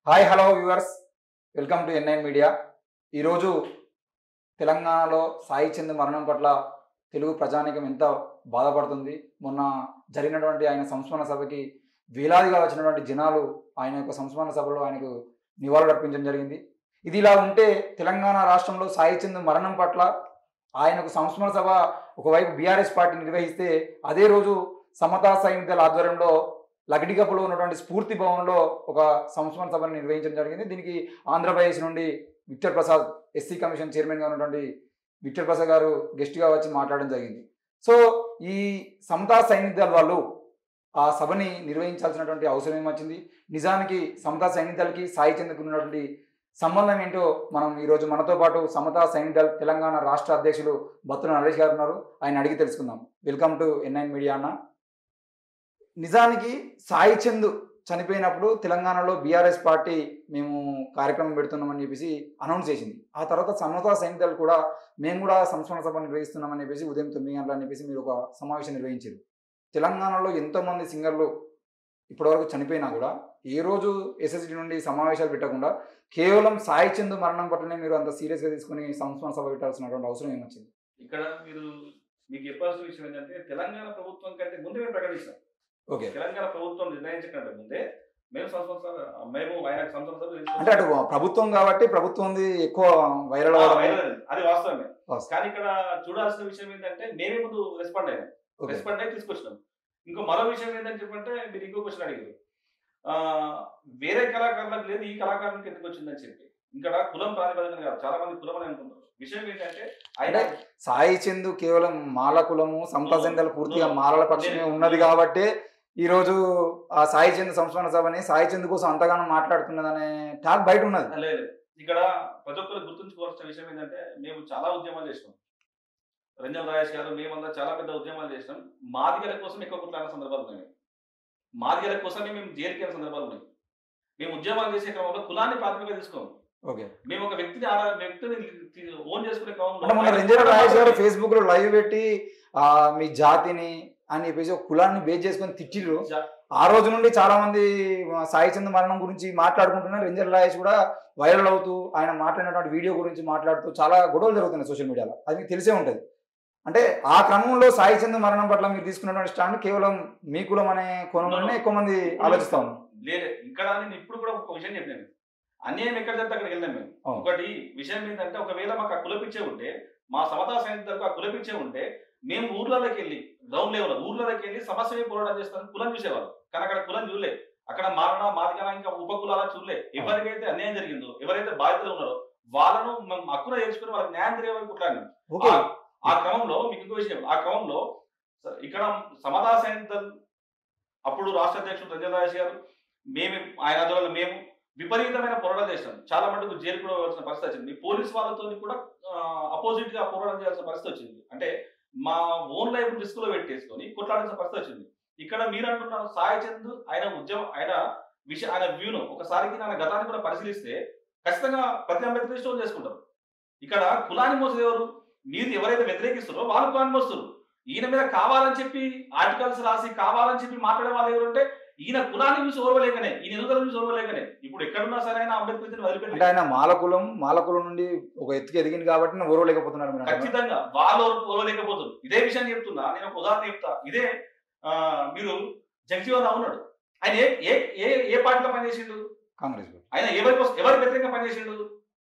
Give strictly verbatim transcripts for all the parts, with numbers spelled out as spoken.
Hi hello viewers, welcome to N nine media. ఈరోజు తెలంగాణలో సాయి చంద్ మరణం పట్ల తెలుగు ప్రజానీకం ఎంత బాధపడుతుంది. మొన్న జరిగినటువంటి ఆయన సంస్మరణ సభకి వేలాదిగా వచ్చినటువంటి జనాలు ఆయన యొక్క సంస్మరణ సభలో ఆయనకు నివాళులు అర్పించడం జరిగింది. ఇది ఇలా ఉంటే తెలంగాణ రాష్ట్రంలో సాయి చంద్ మరణం పట్ల ఆయనకు సంస్మరణ సభ ఒకవైపు బీఆర్ఎస్ పార్టీ నిర్వహిస్తే, అదే రోజు సమతా సైనికుల ఆధ్వర్యంలో లగడిగప్పులో ఉన్నటువంటి స్ఫూర్తి భవన్లో ఒక సంస్మరణ సభను నిర్వహించడం జరిగింది. దీనికి ఆంధ్రప్రదేశ్ నుండి విక్టర్ ప్రసాద్, ఎస్సీ కమిషన్ చైర్మన్గా ఉన్నటువంటి విక్టర్ ప్రసాద్ గారు గెస్ట్గా వచ్చి మాట్లాడడం జరిగింది. సో ఈ సమతా సైనికుల వాళ్ళు ఆ సభని నిర్వహించాల్సినటువంటి అవసరం ఏమొచ్చింది, నిజానికి సమతా సైనికులకి సాయి చంద్కి ఉన్నటువంటి సంబంధం ఏంటో మనం ఈరోజు మనతో పాటు సమతా సైనికుల తెలంగాణ రాష్ట్ర అధ్యక్షులు బత్తుల నరేష్ గారు ఉన్నారు. ఆయన అడిగి తెలుసుకుందాం. Welcome to N nine media అన్న. నిజానికి సాయి చంద్ చనిపోయినప్పుడు తెలంగాణలో బీఆర్ఎస్ పార్టీ మేము కార్యక్రమం పెడుతున్నామని చెప్పేసి అనౌన్స్ చేసింది. ఆ తర్వాత సమతా సైనికులు కూడా మేము కూడా సంస్మరణ సభ నిర్వహిస్తున్నామని చెప్పేసి ఉదయం తొమ్మిది గంటలు అని చెప్పేసి మీరు ఒక సమావేశం నిర్వహించారు. తెలంగాణలో ఎంతోమంది సింగర్లు ఇప్పటివరకు చనిపోయినా కూడా ఏ రోజు ఎస్ఎస్డి నుండి సమావేశాలు పెట్టకుండా కేవలం సాయి చంద్ మరణం పట్లనే మీరు అంత సీరియస్గా తీసుకుని సంస్మరణ సభ పెట్టాల్సినటువంటి అవసరం ఏమొచ్చింది? ఇక్కడ మీరు మీకు చెప్పాల్సిన విషయం ఏంటంటే, తెలంగాణ ప్రభుత్వం కంటే ముందే మేము ప్రకటించాం. ఓకే, తెలంగాణ ప్రభుత్వం నిర్ణయించకంటే ముందే మేము సంస్థ మేము ఆయన సంస్థ అంటే అటు ప్రభుత్వం కాబట్టి ప్రభుత్వం ఎక్కువ వైరల్ అది వాస్తవమే. కానీ ఇక్కడ చూడాల్సిన విషయం ఏంటంటే, మేమే ముందు రెస్పాండ్ అయినాం, రెస్పాండ్ అయి తీసుకొచ్చినాం. ఇంకో మరో విషయం ఏంటని చెప్పంటే, మీరు ఇంకో క్వశ్చన్ అడిగారు, ఆ వేరే కళాకారులకు లేదు, ఈ కళాకారునికి ఎందుకు వచ్చిందని చెప్పి. ఇక్కడ కులం ప్రాతిపదికన కాదు, చాలా మంది కులం అని అనుకుంటారు. విషయం ఏంటంటే, ఆయన సాయి చంద్ కేవలం మాల కులము, సమతా సైనికులు పూర్తిగా మాలల పక్షమే ఉన్నది కాబట్టి ఈ రోజు ఆ సాయి చంద్ సంస్మరణ సభని సాయి చంద్ కోసం అంతగానో మాట్లాడుతున్నదనే టాక్ బయట ఉన్నది. లేదు, ఇక్కడ ప్రతి ఒక్కరు గుర్తుంచుకోవాల్సిన విషయం ఏంటంటే, మేము చాలా ఉద్యమాలు చేసినాం. రంజన్ రాయేష్ గారు మేమంతా చాలా పెద్ద ఉద్యమాలు చేసినాం. మాదిగల కోసం ఎక్కువ కొట్లాడిన సందర్భాలు ఉన్నాయి. మాదిగల కోసమే మేము జైలుకి అయిన సందర్భాలు ఉన్నాయి. మేము ఉద్యమాలు చేసే క్రమంలో కులాన్ని ప్రాథమికంగా తీసుకోము. ఓకే, మేము ఒక వ్యక్తిని ఆరా వ్యక్తిని ఓన్ చేసుకునే క్రమంలో రంజన్ రాయేష్ గారు ఫేస్బుక్ లో లైవ్ పెట్టి ఆ మీ జాతిని అని చెప్పేసి ఒక కులాన్ని బేస్ చేసుకొని తిట్టిర్రు. ఆ రోజు నుండి చాలా మంది సాయి చంద్ మరణం గురించి మాట్లాడుకుంటున్నారు. రంజన్ రాయేష్ కూడా వైరల్ అవుతూ ఆయన మాట్లాడినటువంటి వీడియో గురించి మాట్లాడుతూ చాలా గొడవలు జరుగుతున్నాయి సోషల్ మీడియాలో. అది మీకు తెలిసే ఉంటుంది. అంటే ఆ క్రమంలో సాయి చంద్ మరణం పట్ల మీరు తీసుకున్నటువంటి స్టాండ్ కేవలం మీ కులం అనే కోణంలోనే ఎక్కువ మంది ఆలోచిస్తా ఉన్నారు. లేదు, ఇక్కడ నేను ఇప్పుడు కూడా ఒక విషయం చెప్పినాను, అన్యాయం ఎక్కడ చెప్తే అక్కడికి వెళ్ళాం మేము. ఒకటి విషయం ఏంటంటే, ఒకవేళ మాకు ఆ కులపిచ్చే ఉంటే, మా సమతా సైనికులకు ఆ కులపిచ్చే ఉంటే, మేము ఊర్లలోకి వెళ్ళి గ్రౌండ్ లెవెల్ ఊర్లలోకి వెళ్ళి సమస్య పోరాటం చేస్తాను కులం చూసేవాళ్ళు. కానీ అక్కడ కులం చూడలే, అక్కడ మారణ మాదిగన ఇంకా ఉపకులాల చూడలే. ఎవరికైతే అన్యాయం జరిగిందో, ఎవరైతే బాధితులు ఉన్నారో వాళ్ళను మేము హక్కున చేర్చుకుని వాళ్ళకి న్యాయం జరిగేవాళ్ళు కుట్లాడినాం. ఆ క్రమంలో మీకు ఇంకో విషయం, ఆ క్రమంలో ఇక్కడ సమతా సైనికులు అప్పుడు రాష్ట్ర అధ్యక్షుడు రంజన్ రాయేష్ గారు, మేము ఆయన ఆధ్వర్యంలో మేము విపరీతమైన పోరాటం చేస్తాం. చాలా మటుకు జైలు కూడా వెళ్ళాల్సిన పరిస్థితి వచ్చింది. పోలీస్ వాళ్ళతో కూడా అపోజిట్ గా పోరాటం చేయాల్సిన పరిస్థితి వచ్చింది. అంటే మా ఓన్ లైఫ్ రిస్క్ లో పెట్టేసుకొని కొట్లాడాల్సిన పరిస్థితి వచ్చింది. ఇక్కడ మీరు అంటున్నారు సాయి చంద్ ఆయన ఉద్యమం ఆయన విషయం ఆయన వ్యూను ఒకసారికి ఆయన గతాన్ని కూడా పరిశీలిస్తే ఖచ్చితంగా ప్రతి అంబేద్కర్ స్టోర్ చేసుకుంటారు. ఇక్కడ కులాన్ని మోసేది ఎవరు? మీరు ఎవరైతే వ్యతిరేకిస్తారో వాళ్ళు కులాన్ని మోస్తారు. ఈయన మీద కావాలని చెప్పి ఆర్టికల్స్ రాసి కావాలని చెప్పి మాట్లాడే వాళ్ళు ఎవరంటే, ఈయన కులాన్ని చూసి ఓర్వలేకనే, ఈయన ఎదుగుదలను చూసి ఓర్వలేకనే ఇప్పుడు ఎక్కడున్నా సరే ఆయన అంబేద్కర్ వదిలిపెట్టి ఆయన మాలకులం మాలకులం నుండి ఒక ఎత్తుకు ఎదిగింది కాబట్టి ఓర్వలేకపోతున్నారు. ఖచ్చితంగా వాళ్ళు ఓర్వలేకపోతారు. ఇదే విషయం చెప్తున్నా, నేను ఒక ఉదాహరణ చెప్తా. ఇదే ఆ మీరు జగజీవన్ రావు ఉన్నాడు, ఆయన ఏ ఏ ఏ పార్టీలో పనిచేసిండు? కాంగ్రెస్. ఆయన ఎవరి కోసం ఎవరి వ్యతిరేకంగా పనిచేసిండు?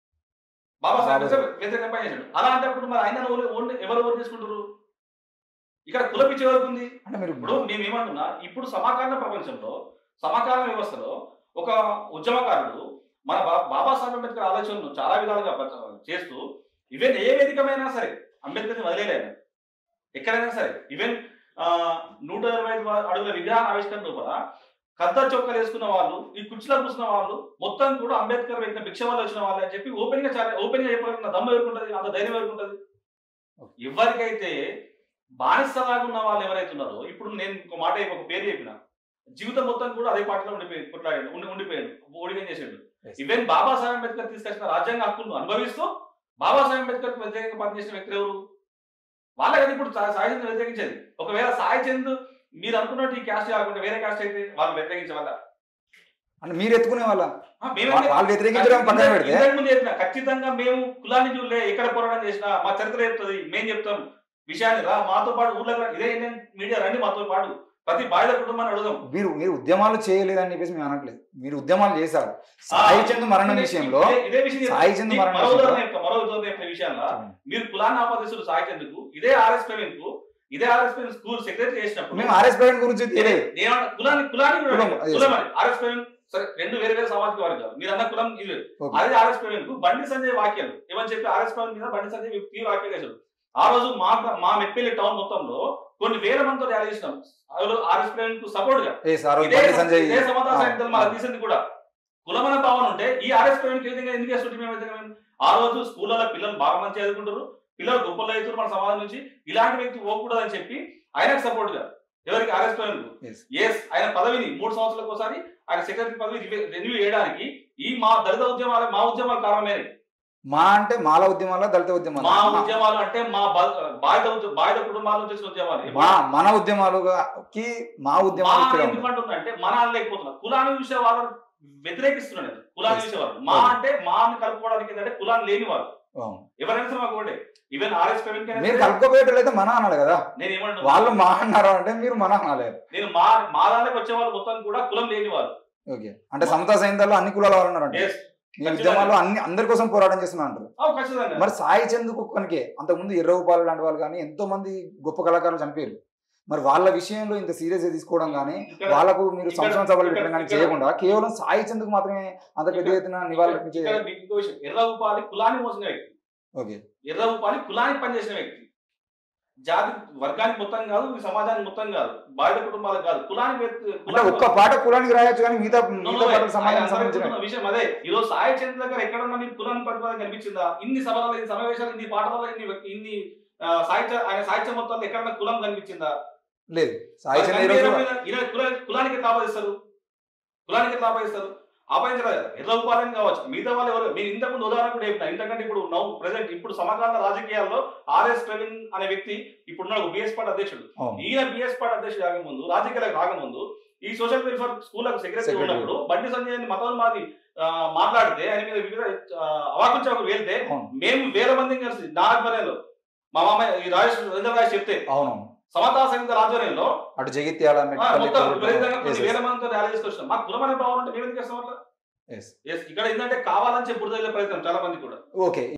బాబాసాహెబ్ వ్యతిరేకంగా పనిచేసిండు. అలాంటప్పుడు మరి ఆయన ఎవరు ఓటు తీసుకుంటారు? ఇక్కడ కులపిచ్చే వరకు ఉంది. అంటే మీరు ఇప్పుడు మేము ఏమంటున్నా, ఇప్పుడు సమాకరణ ప్రపంచంలో సమాకరణ వ్యవస్థలో ఒక ఉద్యమకారుడు మన బాబాసాహెబ్ అంబేద్కర్ ఆలోచనలు చాలా విధాలుగా చేస్తూ, ఈవెన్ ఏ వేదికమైనా సరే అంబేద్కర్ని వదిలేయలేదు. ఎక్కడైనా సరే ఈవెన్ నూట ఇరవై ఐదు అడుగుల విగ్రహ ఆవిష్కరణ కూడా కద్దా చొక్కలు వేసుకున్న వాళ్ళు, ఈ కుర్చీలో కూర్చున్న వాళ్ళు మొత్తం కూడా అంబేద్కర్ వ్యక్తి భిక్ష వాళ్ళు వచ్చిన వాళ్ళు అని చెప్పి ఓపెన్ గా చాలా ఓపెన్ గా చెప్పగలిగిన దమ్ము ఎవరుకుంటది, అంత ధైర్యం ఎవరుకుంటది? ఎవరికైతే బానిసలాగా ఉన్న వాళ్ళు ఎవరైతే ఉన్నారో, ఇప్పుడు నేను ఒక మాట ఒక పేరు చెప్పిన, జీవితం మొత్తం కూడా అదే పార్టీలో ఉండిపోయి కొట్లాడాడు, ఉండి ఉండిపోయాడు, ఓడిగా చేసాడు. ఈవెన్ బాబాసాహెబ్ అంబేద్కర్ తీసుకొచ్చిన రాజ్యాంగ హక్కులను అనుభవిస్తూ బాబాసాహెబ్ అంబేద్కర్ వ్యతిరేకంగా పనిచేసిన వ్యక్తులు ఎవరు? వాళ్ళకి ఇప్పుడు సాయి చంద్ వ్యతిరేకించేది. ఒకవేళ సాయి చంద్ మీరు అనుకున్నట్టు ఈ క్యాస్ట్ కాకుండా వేరే క్యాస్ట్ అయితే వాళ్ళు వ్యతిరేకించే వాళ్ళ అంటే మీరు ఎత్తుకునే వాళ్ళ ఆ, మేమే- వాళ్ళు వ్యతిరేకించడం పక్కన పెడితే ఇంతకు ముందు చెప్పిన ఖచ్చితంగా మేము కులాన్ని చూడలే ఎక్కడ పోరాటం చేసినా మా చరిత్ర చెప్తుంది మేము చెప్తాం విషయాన్ని రా మాతో పాటు ఊళ్ళో రా, ఇదే ఇండియన్ మీడియా రండి మాతో పాటు ప్రతి బాధిత కుటుంబాన్ని అడుగుదాం. మీరు మీరు ఉద్యమాలు చేయలేదని చెప్పేసి మేము అనట్లేదు, మీరు ఉద్యమాలు చేశారు. సాయి చంద్ మరణం ఇదే- విషయంలో ఇదే- ఇదే విషయం చెప్తా. సాయి చంద్ నీకు మరణం మరో విషయంలో ఉదాహరణ చెప్తా, మరో ఉదాహరణ చెప్తా విషయాల్లో మీరు కులాన్ని ఆపాదిస్తున్నారు సాయి చంద్కు, ఇదే ఆర్ఎస్ ప్రవీణ్ కు ఇదే ఆర్ఎస్ ప్రవీణ్ స్కూల్ సెక్రటరీ చేసినప్పుడు మేము ఆర్ఎస్ ప్రవీణ్ గురించి తెలియదు. నేను- కులాన్ని కులాన్ని కూడా కులం, అడిగాను. yes. కులం అని ఆర్ఎస్ ప్రవీణ్ సరే రెండు వేరే వేరే సామాజిక వర్గాలు మీరు అన్న కులం ఇది వేరు. Okay. అదే ఆర్ఎస్ ప్రవీణ్ కు బండి సంజయ్ వ్యాఖ్యలు ఏమని చెప్పి ఆర్ఎస్ ప్రవీణ్ మీద బండి సంజయ్ తీవ్ర వ్యాఖ్యలు చేశారు. ఆ రోజు మా మా మెట్పల్లి టౌన్ మొత్తంలో కొన్ని వేల మందితో ర్యాలీ చేసినాం ఆర్ఎస్ ప్రవీణ్ కు సపోర్ట్ గా. Yes, ఆ రోజు ఇదే బండి సంజయ్ ఇదే సమతా ఆ, సాహిత్యాలు మన తీసింది కూడా కులమన భావన ఉంటే ఈ ఆర్ఎస్ ప్రవీణ్ ఏ విధంగా ఎందుకు వేస్తుంటే మేము విధంగా మేము ఆ రోజు స్కూళ్ళలో పిల్లలు బాగా మంచి చదువుకుంటారు, పిల్లలు గొప్పలు అవుతారు మన సమాజం నుంచి, ఇలాంటి వ్యక్తి పోకూడదు అని చెప్పి ఆయనకు సపోర్ట్ గా ఎవరికి ఆర్ఎస్ ప్రవీణ్ Yes. ఎస్ ఆయన పదవిని మూడు సంవత్సరాలకు ఒకసారి ఆయన సెక్రటరీ పదవి రెన్యూ చేయడానికి ఈ మా దళిత ఉద్యమాలు మా ఉద్యమాలు కారణమైనవి. మా అంటే మాల ఉద్యమాల దళిత ఉద్యమాలు మా ఉద్యమాలు అంటే మా బా- బాధిత ఉద్య- బాధిత కుటుంబాల నుంచి వచ్చిన ఉద్యమాలు. మా మన ఉద్యమాలుకి మా మా ఉద్యమాలు ఇక్కడ ఉన్నాయి. ఎందుకంటున్నా అంటే మన లేకపోతున్నా కులాన్ని చూసే వాళ్ళని వ్యతిరేకిస్తున్నాను నేను. కులాన్ని Yes. చూసే వాళ్ళు మా Okay. అంటే మాని కలుపుకోవడానికి ఏంటంటే కులాన్ని లేని వాళ్ళు అవును. ఎవరైనా సరే మాకు ఒకటే. ఈవెన్ ఆర్ఎస్ ప్రవీణ్ కైనా మీరు సరే కలుపుకోబోయేటైతే మన అనాలి కదా, నేను ఏమంటున్నా వాళ్ళు మా అన్నారు అంటే మీరు మన అనాలి. నేను మా మా దాంట్లోకి వచ్చే వాళ్ళు మొత్తం కూడా కులం లేని వాళ్ళు. ఓకే, అంటే సమతా సైన్యాల్లో అన్ని కులాల వాళ్ళు ఉన్నారంట. Yes. మీ ఉద్యమాల్లో అన్ని అందరి కోసం పోరాటం చేస్తున్నా అంటారు. అవును, ఖచ్చితంగా. మరి సాయి చంద్ కుక్కనికే అంతకుముందు ఎర్రగోపాల్ లాంటి వాళ్ళు కానీ ఎంతో మంది గొప్ప కళాకారులు చనిపోయారు. మరి వాళ్ళ విషయంలో ఇంత సీరియస్ గా తీసుకోవడం కానీ ఇక్కడ- వాళ్ళకు మీరు ఇక్కడ- సంవత్సరం సభలు ఇక్కడ- పెట్టడం కానీ ఇక్కడ- చేయకుండా కేవలం సాయి చంద్కు మాత్రమే అంత పెద్ద ఎత్తున నివాళులు ఇక్కడ అర్పించే. మీకు ఇంకో విషయం, ఎర్ర ఉపాధి కులాన్ని మోసిన వ్యక్తి, ఓకే, ఎర్ర ఉపాధి కులానికి పనిచేసిన వ్యక్తి, జాతి వర్గానికి మొత్తం కాదు, ఈ సమాజానికి మొత్తం కాదు, బాధిత కుటుంబాలకు కాదు, కులానికి వ్యక్తి- అంటే కులానికి ఒక్క పాట కులానికి రాయొచ్చు కానీ మిగతా No, మిగతా no, పాటలకు ఆయన సమాజానికి అందరికీ సంబంధించిన చెప్తున్న విషయం అదే. ఈ రోజు సాయి చంద్ర దగ్గర ఎక్కడన్నా మీకు కులాన్ని ప్రతిపాదన కనిపించిందా? ఇన్ని సభలలో, ఇన్ని సమావేశాలు, ఇన్ని పాటలలో, ఇన్ని ఇన్ని ఆ, సాహిత్య ఆయన సాహిత్య మొత్తంలో ఎక్కడన్నా కులం కనిపించిందా? లేదు. సాయి చంద్ మరి ఈరోజు ఈయన- ఈయన కులా- కులానికి ఎట్లా ఆపాదిస్తారు? కులానికి ఎట్లా ఆపాదిస్తారు? ఆపాదించలేదు. ఎర్ర ఉపాలని కావచ్చు, మిగతా వాళ్ళు ఎవరు? మీరు ఇంతకుముందు ఉదాహరణ కూడా చెప్పిన, ఇంతకంటే ఇప్పుడు నౌ ప్రెసెంట్ ఇప్పుడు సమకాలీన రాజకీయాల్లో ఆర్ఎస్ ప్రవీణ్ అనే వ్యక్తి ఇప్పుడు బిఎస్ పార్టీ అధ్యక్షుడు. అవును. ఈయన బిఎస్ పార్టీ అధ్యక్షుడు కాకముందు, రాజకీయాలకు రాకముందు ఈ social welfare school secretary Secretary. ఉన్నప్పుడు బండి సంజయ్ మతం మాది ఆ, మాట్లాడితే ఆయన మీద వివిధ అవాకుంచాకు వెళ్తే అవును. మేము వేల మందిని కలిసి నా ఆధ్వర్యంలో మా మామ ఈ రాజేష్ రవీంద్ర రాజేష్ చెప్తే అవును, సమతా సంఘ ఆధ్వర్యంలో అటు జగిత్యాల ఆ, మెట్పల్లి, మొత్తం కోరుట్ల. విపరీతంగా Yes, కొన్ని yes. వేల మందితో ర్యాలీ చేసుకొచ్చాం. మాకు కులం అనే భావన ఉంటే మేము ఎందుకు చేస్తాం అట్లా? Yes. Yes, ఇక్కడ ఏంటంటే కావాలని చెప్పి బురద జల్లే ప్రయత్నం చాలా మంది కూడా. ఓకే.